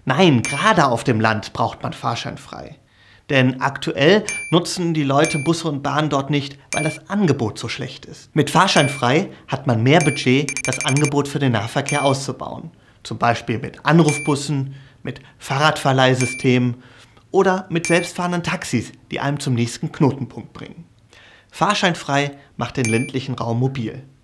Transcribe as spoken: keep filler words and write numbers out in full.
Nein, gerade auf dem Land braucht man fahrscheinfrei. Denn aktuell nutzen die Leute Busse und Bahnen dort nicht, weil das Angebot so schlecht ist. Mit fahrscheinfrei hat man mehr Budget, das Angebot für den Nahverkehr auszubauen. Zum Beispiel mit Anrufbussen, mit Fahrradverleihsystemen oder mit selbstfahrenden Taxis, die einem zum nächsten Knotenpunkt bringen. Fahrscheinfrei macht den ländlichen Raum mobil.